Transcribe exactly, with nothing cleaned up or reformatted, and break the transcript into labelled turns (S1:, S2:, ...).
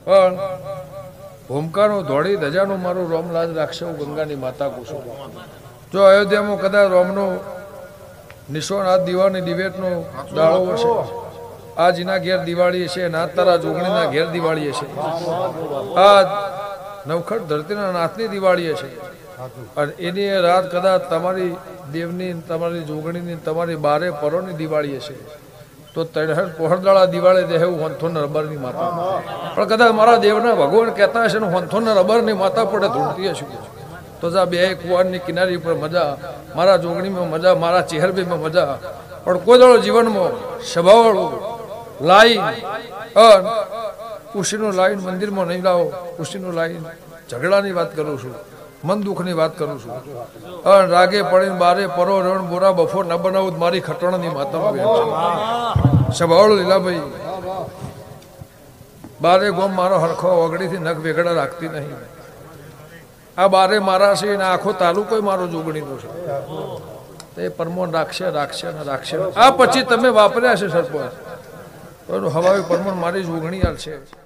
S1: પણ ભૂમકાનો ધોળી ધજાનો મારો રોમ લાજ રાખશે હું ગંગાની માતા કુસુમ. જો અયોધ્યામાં કદાચ રોમનો નિશોન આ દીવાની દિવેટનો દાળો હશે, આજ એના ઘેર દિવાળી છે અને આજ તારા જોગણીના ઘેર દિવાળી છે, આજ નવખટ ધરતીના નાથની દિવાળી છે અને એની રાત કદાચ તમારી દેવની તમારી જોગણીની તમારી બારે પરોની દિવાળી છે, તો તણહર પહોળદાળા દિવાળે દે હું હોંથોના રબરની માતા. પણ કદાચ મારા દેવના ભગવાન કહેતા હશે ને હોંથોના રબરની માતા પડે ધૂળતી હશે, તો જા બે કુવારની કિનારી પર મજા, મારા જોગણીમાં મજા, મારા ચહેરબીમાં મજા. પણ કોઈ દાડો જીવનમાં સભાવાળું લાઈન અન ઉશીનું લાઈન મંદિરમાં નહીં લાવો. ઉશીનું લાઈન ઝઘડાની વાત કરું છું, મન દુઃખની વાત કરું છું. અન રાગે પડીને બારે પરો રણ બોરા બફોર ન બનાવું મારી ખટોણાની માતા બેન છે. સભાવાળું લીલાભાઈ બારે ગોમ મારો હરખો ઓગડીથી નખ વેગડા રાખતી નહીં. આ બારે મારા છે ને આખો તાલુકો મારો જોગણીનો છે. તે પરમોન રાખશે રાખશે ને રાખશે. આ પછી તમે વાપર્યા છે સરપંચ, હવાવી પરમોન મારી જોગણી હાલ છે.